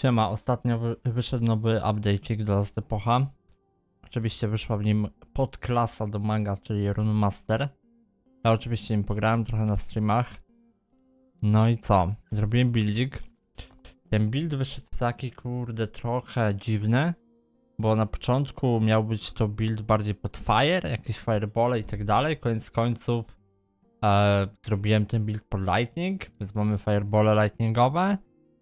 Siema, ostatnio wyszedł nowy update'ik do Last Epocha. Oczywiście wyszła w nim podklasa do manga, czyli Rune Master. Ja oczywiście nim pograłem trochę na streamach. No i co? Zrobiłem buildzik. Ten build wyszedł taki, kurde, trochę dziwny. Bo na początku miał być to build bardziej pod fire, jakieś firebole i tak dalej. Koniec końców zrobiłem ten build pod lightning, więc mamy firebole lightningowe.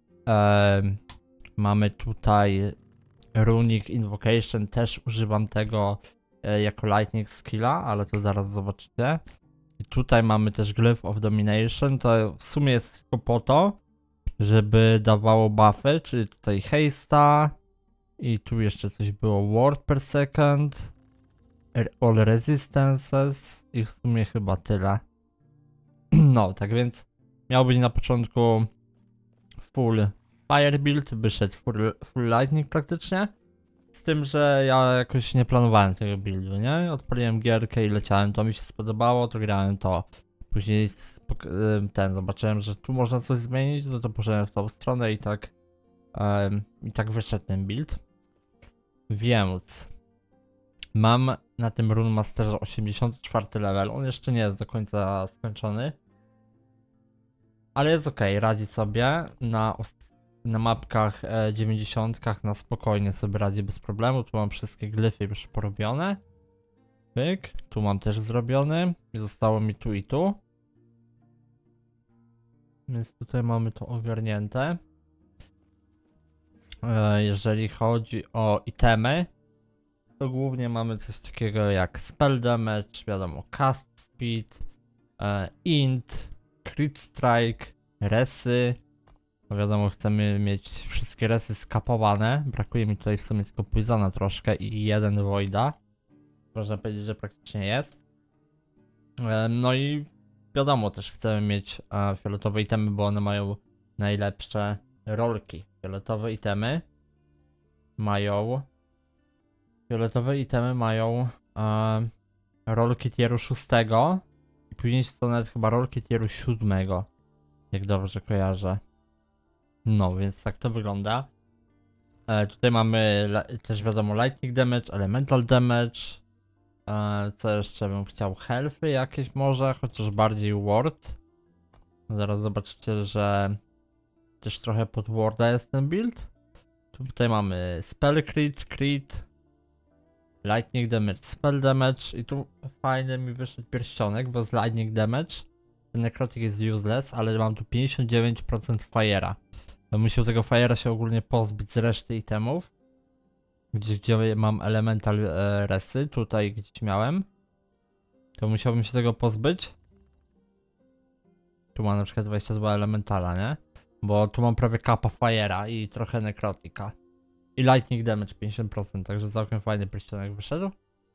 Mamy tutaj Runic Invocation, też używam tego jako lightning skilla, ale to zaraz zobaczycie. I tutaj mamy też Glyph of Domination, to w sumie jest tylko po to, żeby dawało buffy, czyli tutaj haste'a i tu jeszcze coś było, word per second, all resistances i w sumie chyba tyle. No, tak więc miał być na początku full fire build, wyszedł full lightning praktycznie. Z tym, że ja jakoś nie planowałem tego buildu, nie? Odpaliłem gierkę i leciałem, to mi się spodobało, to grałem to. Później zobaczyłem, że tu można coś zmienić, no to poszedłem w tą stronę i tak wyszedł ten build. Więc mam na tym Rune Masterze 84 level, on jeszcze nie jest do końca skończony. Ale jest ok, radzi sobie na mapkach 90 na spokojnie sobie radzi bez problemu. Tu mam wszystkie glyfy już porobione. Pyk, tu mam też zrobiony. I zostało mi tu i tu. Więc tutaj mamy to ogarnięte. Jeżeli chodzi o itemy, to głównie mamy coś takiego jak spell damage, wiadomo, cast speed, int, crit strike, resy. No wiadomo, chcemy mieć wszystkie resy skapowane. Brakuje mi tutaj w sumie tylko Poisona troszkę i jeden Voida. Można powiedzieć, że praktycznie jest. No i wiadomo, też chcemy mieć fioletowe itemy, bo one mają najlepsze rolki. Fioletowe itemy mają rolki tieru 6 i później są nawet chyba rolki tieru 7, jak dobrze kojarzę. No, więc tak to wygląda. Tutaj mamy też wiadomo lightning damage, elemental damage. Co jeszcze bym chciał? Healthy jakieś może, chociaż bardziej ward. Zaraz zobaczycie, że też trochę pod warda jest ten build. Tutaj mamy spell crit, lightning damage, spell damage i tu fajny mi wyszedł pierścionek, bo z lightning damage ten necrotic jest useless, ale mam tu 59% fire'a. Musiał tego fire'a się ogólnie pozbyć z reszty itemów. Gdzie mam elemental resy, tutaj gdzieś miałem. To musiałbym się tego pozbyć. Tu mam na przykład 22 elementala, nie? Bo tu mam prawie kappa fire'a i trochę necrotica. I lightning damage 50%, także całkiem fajny pierścionek wyszedł.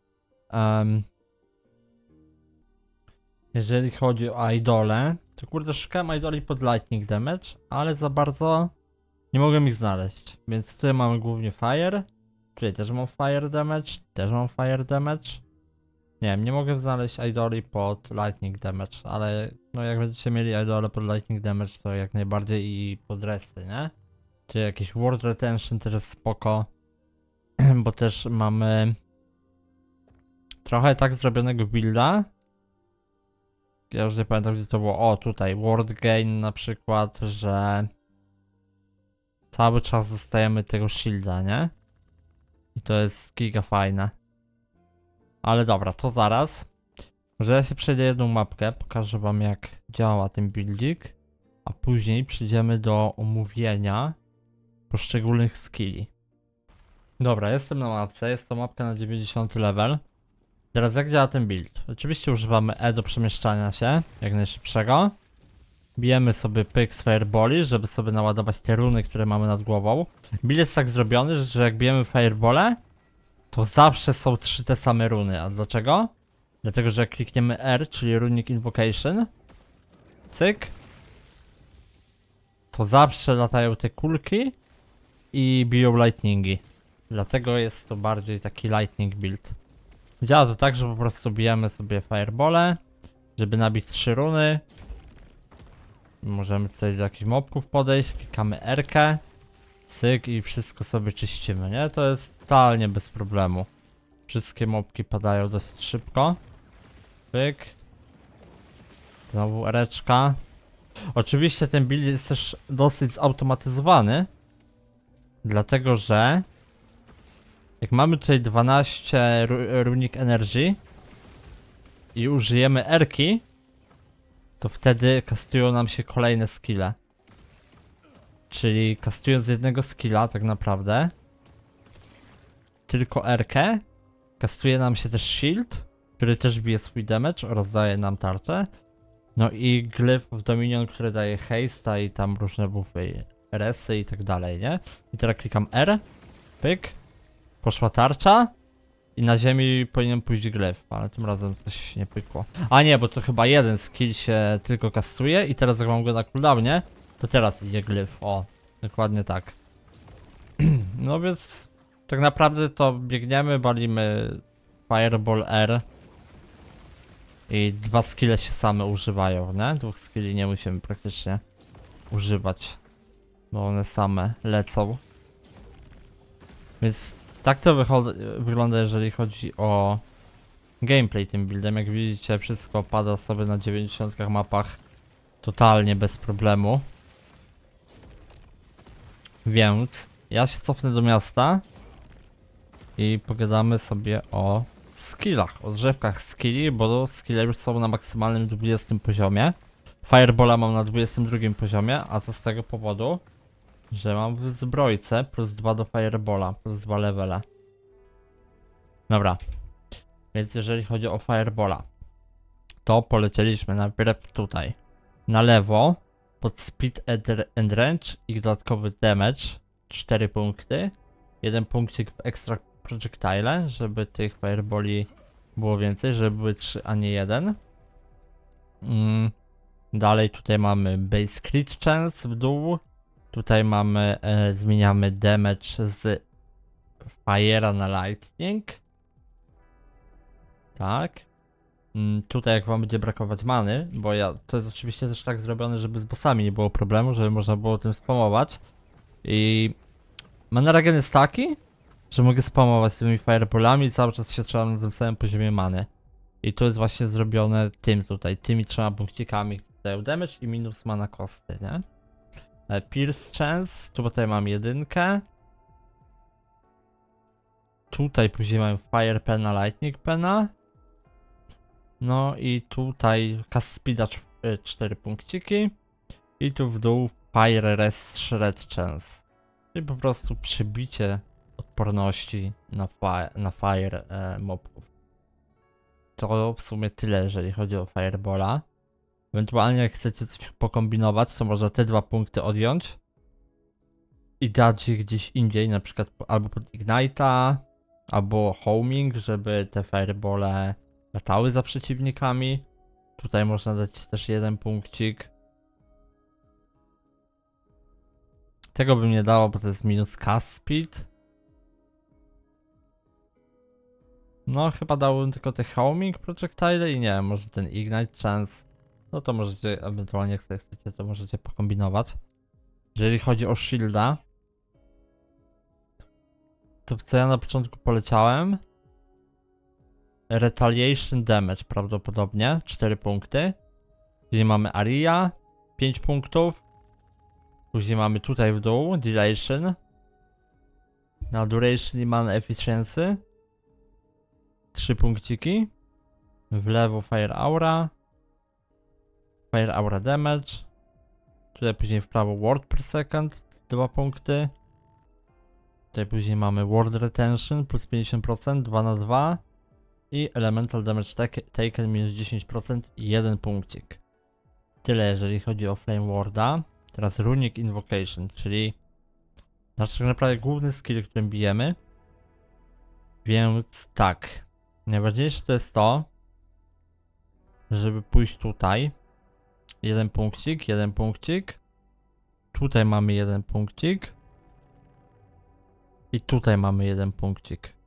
Jeżeli chodzi o idole, to kurde szukałem idoli pod lightning damage, ale za bardzo nie mogłem ich znaleźć. Więc tutaj mamy głównie fire. Tutaj też mam fire damage, Nie wiem, nie mogę znaleźć idoli pod lightning damage, ale no jak będziecie mieli idole pod lightning damage, to jak najbardziej i pod resty, nie? Czy jakiś word retention też jest spoko, bo też mamy trochę tak zrobionego builda. Ja już nie pamiętam, gdzie to było. O, tutaj word gain na przykład, że cały czas dostajemy tego shielda, nie? I to jest giga fajne. Ale dobra, to zaraz. Może ja się przejdę jedną mapkę, pokażę wam jak działa ten buildzik. A później przejdziemy do omówienia poszczególnych skilli. Dobra, jestem na mapce, jest to mapka na 90 level. Teraz jak działa ten build? Oczywiście używamy E do przemieszczania się, jak najszybszego. Bijemy sobie pyk z fireboli, żeby sobie naładować te runy, które mamy nad głową. Build jest tak zrobiony, że jak bijemy firebole, to zawsze są 3 te same runy. A dlaczego? Dlatego, że jak klikniemy R, czyli Runic Invocation, cyk, to zawsze latają te kulki i biją lightningi. Dlatego jest to bardziej taki lightning build. Działa to tak, że po prostu bijemy sobie firebole, żeby nabić 3 runy. Możemy tutaj do jakichś mobków podejść, klikamy R-kę Cyk i wszystko sobie czyścimy, nie? To jest totalnie bez problemu. Wszystkie mopki padają dosyć szybko. Pyk. Znowu ereczka. Oczywiście ten build jest też dosyć zautomatyzowany. Dlatego, że jak mamy tutaj 12 runic energy i użyjemy erki, to wtedy kastują nam się kolejne skille. Czyli kastując jednego skilla tak naprawdę, tylko erkę, kastuje nam się też shield, który też bije swój damage oraz daje nam tarczę. No i Glyph of Dominion, który daje haste'a i tam różne buffy, resy i tak dalej, nie? I teraz klikam R, pyk, poszła tarcza i na ziemi powinien pójść Glyph, ale tym razem coś nie pykło. A nie, bo to chyba jeden skill się tylko kastuje i teraz jak mam go na cooldownie, to teraz idzie Glyph, o, dokładnie tak. No więc tak naprawdę to biegniemy, balimy Fireball R. I dwa skille się same używają, nie? Dwóch skilli nie musimy praktycznie używać, bo one same lecą. Więc tak to wygląda, jeżeli chodzi o gameplay tym buildem. Jak widzicie, wszystko pada sobie na 90 mapach totalnie bez problemu. Więc ja się cofnę do miasta i pogadamy sobie o skillach, o drzewkach skilli, bo skille już są na maksymalnym 20 poziomie. Firebola mam na 22 poziomie, a to z tego powodu, że mam w zbrojce plus 2 do Firebola, plus 2 levele. Dobra, więc jeżeli chodzi o Firebola, to polecieliśmy najpierw tutaj, na lewo, pod Speed and Range i dodatkowy Damage, 4 punkty, 1 punkcik w Extra Projectile, żeby tych fireboli było więcej, żeby były 3, a nie 1. Dalej tutaj mamy Base Crit Chance w dół. Tutaj mamy, zmieniamy damage z Fire'a na Lightning. Tak. Tutaj jak wam będzie brakować many, bo to jest oczywiście też tak zrobione, żeby z bossami nie było problemu, żeby można było tym spamować. I mana regen jest taki, że mogę spamować tymi fireballami i cały czas się trzymam na tym samym poziomie many. I to jest właśnie zrobione tymi 3 punkcikami, które dają damage i minus mana kosty, nie? Pierce Chance, tutaj mam 1. Tutaj później mam Fire Pena, Lightning Pena. No i tutaj Cast Speeda 4 punkciki. I tu w dół Fire Rest Shred Chance. Czyli po prostu przybicie odporności na fire mobów. To w sumie tyle, jeżeli chodzi o Firebola. Ewentualnie jak chcecie coś pokombinować, to można te 2 punkty odjąć i dać je gdzieś indziej, na przykład albo pod Ignite'a, albo Homing, żeby te Firebole latały za przeciwnikami. Tutaj można dać też 1 punkcik. Tego bym nie dało, bo to jest minus cast speed. No chyba dałbym tylko te Homing Projectile i nie wiem, może ten Ignite Chance. No to możecie, ewentualnie jak sobie chcecie, to możecie pokombinować. Jeżeli chodzi o shielda, to co ja na początku poleciałem, Retaliation Damage prawdopodobnie, 4 punkty. Później mamy Aria, 5 punktów. Później mamy tutaj w dół Dilation. Na Duration i Mana Efficiency 3 punkciki. W lewo Fire Aura. Fire Aura Damage. Tutaj później w prawo Ward per Second 2 punkty. Tutaj później mamy Ward Retention plus 50%, 2 na 2. I Elemental Damage Taken minus 10% i 1 punkcik. Tyle jeżeli chodzi o Flame Warda. Teraz Runic Invocation, czyli nasz tak naprawdę główny skill, którym bijemy. Więc tak. Najważniejsze to jest to, żeby pójść tutaj. 1 punkcik, 1 punkcik. Tutaj mamy 1 punkcik. I tutaj mamy 1 punkcik.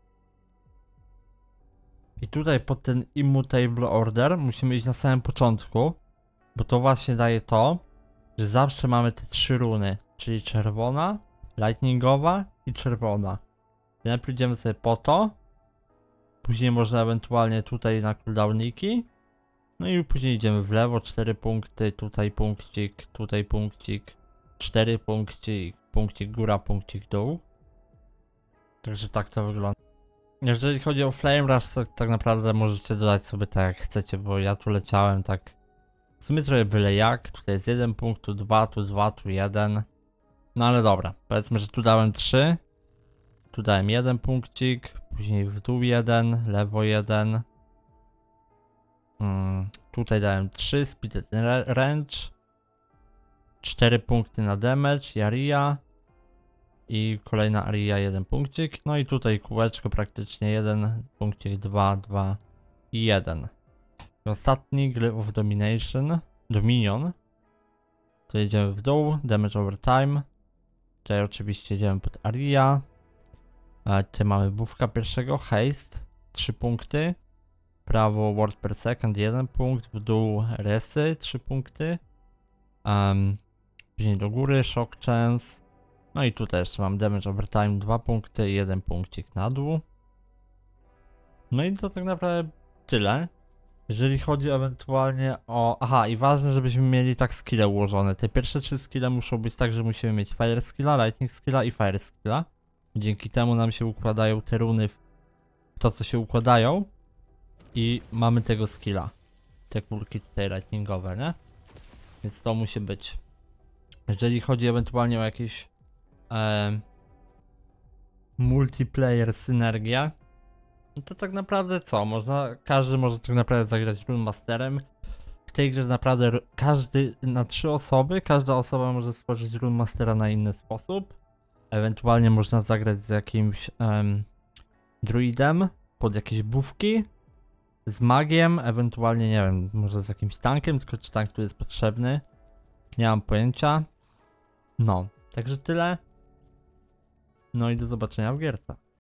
I tutaj pod ten Immutable Order musimy iść na samym początku, bo to właśnie daje to, że zawsze mamy te 3 runy, czyli czerwona, lightningowa i czerwona. Najpierw idziemy sobie po to. Później można ewentualnie tutaj na cooldownniki. No i później idziemy w lewo, 4 punkty, tutaj punkcik, 4 punkcik, punkcik góra, punkcik dół. Także tak to wygląda. Jeżeli chodzi o Flame Rush, to tak naprawdę możecie dodać sobie tak jak chcecie, bo ja tu leciałem tak w sumie trochę byle jak. Tutaj jest 1 punkt, tu 2, tu 2, tu 1. No ale dobra, powiedzmy, że tu dałem 3. Tu dałem 1 punkcik, później w dół 1, lewo 1. Tutaj dałem 3, Speed Range. 4 punkty na damage, Aria. I kolejna Aria 1 punkcik. No i tutaj kółeczko praktycznie 1 punkcik, 2, 2 i 1. I ostatni Glyph of Dominion. Tu jedziemy w dół, damage over time. Tutaj oczywiście jedziemy pod Aria. Tutaj mamy buffka pierwszego, haste, 3 punkty. Prawo word per second 1 punkt, w dół resy 3 punkty. Później do góry shock chance. No i tutaj jeszcze mam damage over time 2 punkty i 1 punkcik na dół. No i to tak naprawdę tyle. Jeżeli chodzi ewentualnie o... Aha, i ważne, żebyśmy mieli tak skille ułożone. Te pierwsze 3 skille muszą być tak, że musimy mieć fire skilla, lightning skilla i fire skilla. Dzięki temu nam się układają te runy w to, co się układają. I mamy tego skilla. Te kulki tutaj lightningowe, nie? Więc to musi być. Jeżeli chodzi ewentualnie o jakieś multiplayer synergię, no to tak naprawdę co? Każdy może tak naprawdę zagrać Rune Masterem. W tej grze naprawdę każdy na 3 osoby, każda osoba może stworzyć Rune Mastera na inny sposób. Ewentualnie można zagrać z jakimś druidem pod jakieś buffki. Z magiem, ewentualnie nie wiem, może z jakimś tankiem, tylko czy tank tu jest potrzebny. Nie mam pojęcia. No, także tyle. No i do zobaczenia w gierce.